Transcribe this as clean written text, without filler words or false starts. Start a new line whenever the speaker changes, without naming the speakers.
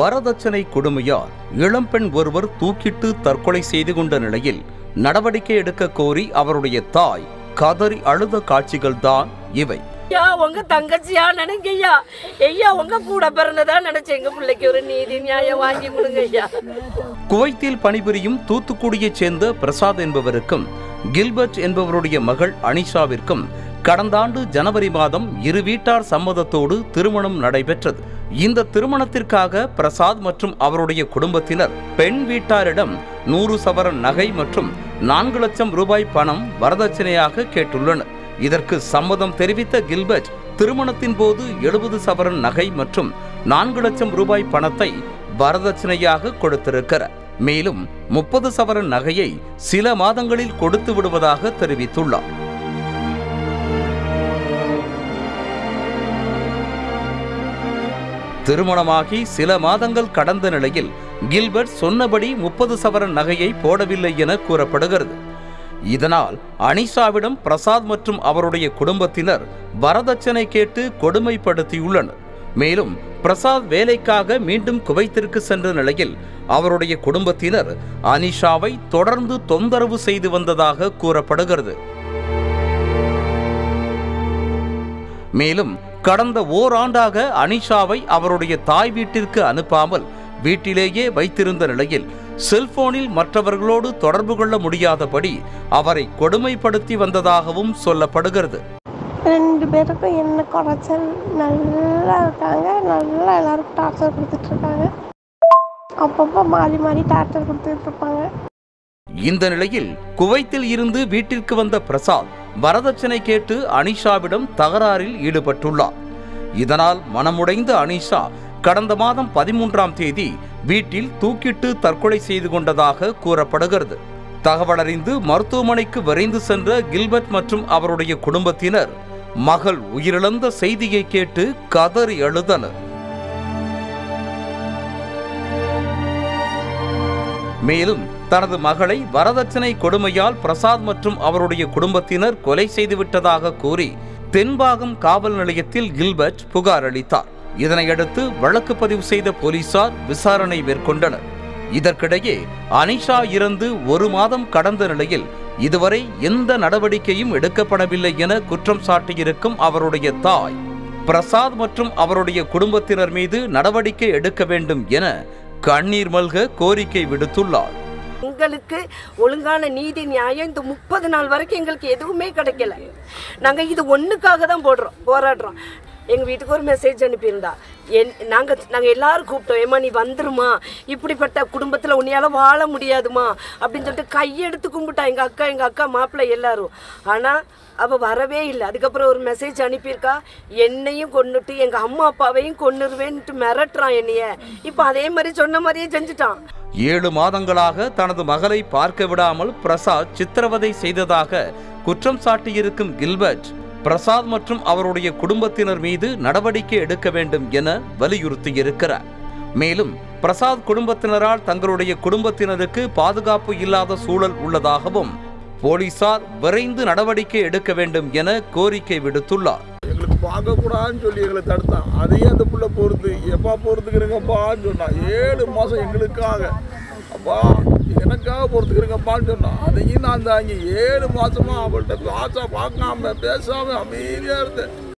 வரதட்சணை கொடுமையால் இளம்பெண் ஒருவர் தூக்கிட்டு தற்கொலை செய்து கொண்ட நிலையில் நடவடிக்கை எடுக்க கோரி அவருடைய தாய் கதறி அழுத காட்சிகள் தான் இவை.
உங்க தங்கச்சியா நினைங்கய்யா, ஐயா உங்க கூட பிறந்ததா நினைச்ச எங்க பிள்ளைக்கு ஒரு நீதி நியாயம் வாங்கி கொடுங்க ஐயா.
குவைத்தில் பணிபுரியும் தூத்துக்குடியைச் சேர்ந்த பிரசாத் என்பவருக்கும் கில்பர்ட் என்பவருடைய மகள் அனிஷாவிற்கும் கடந்த ஆண்டு ஜனவரி மாதம் இரு வீட்டார் சம்மதத்தோடு திருமணம் நடைபெற்றது. இந்த திருமணத்திற்காக பிரசாத் மற்றும் அவருடைய குடும்பத்தினர் பெண் வீட்டாரிடம் 100 சவரன் நகை மற்றும் 4 லட்சம் ரூபாய் பணம் வரதட்சணையாக கேட்டுள்ளனர். இதற்கு சம்மதம் தெரிவித்த கில்பர்ட் திருமணத்தின் போது 70 சவரன் நகை மற்றும் 4 லட்சம் ரூபாய் பணத்தை வரதட்சணையாக கொடுத்திருக்கிறார். மேலும் 30 சவரன் நகையை சில மாதங்களில் கொடுத்து விடுவதாக தெரிவித்துள்ளார். திருமணமாகி சில மாதங்கள் கடந்த நிலையில் கில்பர்ட் சொன்னபடி 30 சவரன் நகையை போடவில்லை என கூறப்படுகிறது. இதனால் அனிஷாவிடம் பிரசாத் மற்றும் அவருடைய குடும்பத்தினர் வரதட்சணை கேட்டு கொடுமைப்படுத்தியுள்ளனர். மேலும் பிரசாத் வேலைக்காக மீண்டும் குவைத்திற்கு சென்ற நிலையில் அவருடைய குடும்பத்தினர் அனிஷாவை தொடர்ந்து தொந்தரவு செய்து வந்ததாக கூறப்படுகிறது. மேலும் கடந்த ஓராண்டாக அனிஷாவை அவருடைய தாய் வீட்டிற்கு அனுப்பாமல் வீட்டிலேயே வைத்திருந்த நிலையில் செல்போனில் மற்றவர்களோடு தொடர்பு கொள்ள முடியாதபடி அவரை கொடுமைப்படுத்தி வந்ததாகவும் சொல்லப்படுகிறது.
2 பேருக்கும் என்ன குறைச்சல், நல்லா இருக்காங்க, நல்லா எல்லாருக்கும் டார்ச்சர் கொடுத்துட்டு இருக்காங்க. அப்பப்போ மாறி மாறி டார்ச்சர் கொடுத்துட்டு இருப்பாங்க.
இந்த நிலையில் குவைத்தில் இருந்து வீட்டிற்கு வந்த பிரசாத் வரதட்சணை கேட்டு அனிஷாவிடம் தகராறில் ஈடுபட்டுள்ளார். இதனால் மனமுடைந்த அனிஷா கடந்த மாதம் 13ஆம் தேதி வீட்டில் தூக்கிட்டு தற்கொலை செய்து கொண்டதாக கூறப்படுகிறது. தகவலறிந்து மருத்துவமனைக்கு விரைந்து சென்ற கில்பர்ட் மற்றும் அவருடைய குடும்பத்தினர் மகள் உயிரிழந்த செய்தியை கேட்டு கதறி அழுதனர். மேலும் தனது மகளை வரதட்சணை கொடுமையால் பிரசாத் மற்றும் அவருடைய குடும்பத்தினர் கொலை செய்துவிட்டதாக கூறி தென்பாகம் காவல் நிலையத்தில் கில்பர்ட் புகார் அளித்தார். இதனையடுத்து வழக்கு பதிவு செய்த போலீசார் விசாரணை மேற்கொண்டனர். இதற்கிடையே அனிஷா இறந்து 1 மாதம் கடந்த நிலையில் இதுவரை எந்த நடவடிக்கையும் எடுக்கப்படவில்லை என குற்றம் சாட்டியிருக்கும் அவருடைய தாய் பிரசாத் மற்றும் அவருடைய குடும்பத்தினர் மீது நடவடிக்கை எடுக்க வேண்டும் என கண்ணீர் மல்க கோரிக்கை விடுத்துள்ளார்.
எங்களுக்கு ஒழுங்கான நீதி நியாயம் இந்த 30 நாள் வரைக்கும் எங்களுக்கு எதுவுமே கிடைக்கல. நாங்க இது ஒண்ணுக்காக தான் போராடுறோம். எங்கள் வீட்டுக்கு ஒரு மெசேஜ் அனுப்பியிருந்தா, நாங்கள் எல்லாரும் கூப்பிட்டோம், ஏமா நீ வந்துருமா, இப்படிப்பட்ட குடும்பத்தில் உன்னையால் வாழ முடியாதுமா அப்படின்னு சொல்லிட்டு கையெடுத்து கும்பிட்டா எங்கள் அக்கா மாப்பிள்ளை எல்லாரும். ஆனால் அவள் வரவே இல்லை. அதுக்கப்புறம் ஒரு மெசேஜ் அனுப்பியிருக்கா, என்னையும் கொன்னுட்டு எங்கள் அம்மா அப்பாவையும் கொன்னுருவேன்ட்டு மிரட்டுறான் என்னைய. இப்போ அதே மாதிரி சொன்ன மாதிரியே செஞ்சுட்டான்.
7 மாதங்களாக தனது மகளை பார்க்க விடாமல் பிரசாத் சித்திரவதை செய்ததாக குற்றம் சாட்டியிருக்கும் கில்பர்ட் பிரசாத் மற்றும் அவருடைய குடும்பத்தினர் மீது நடவடிக்கை எடுக்க வேண்டும் என வலியுறுத்தியிருக்கிறார். மேலும் பிரசாத் குடும்பத்தினரால் தங்களுடைய குடும்பத்தினருக்கு பாதுகாப்பு இல்லாத சூழல் உள்ளதாகவும் போலீசார் விரைந்து நடவடிக்கை எடுக்க வேண்டும் என கோரிக்கை விடுத்துள்ளார்.
எங்களுக்கு பார்க்கக்கூடாதுன்னு சொல்லி எங்களை தடுத்தான். அதையே அந்த புள்ள பொறுத்து எப்பா பொறுத்துக்கிறீங்கப்பான்னு சொன்னா. 7 மாதம் எங்களுக்காக அப்பா எனக்காக பொறுத்துக்கிறீங்கப்பான்னு சொன்னான். அதையும் நான் தாங்கி 7 மாதமாக அவள்கிட்ட பார்க்காம பேசாமல் அமைதியாக இருந்தேன்.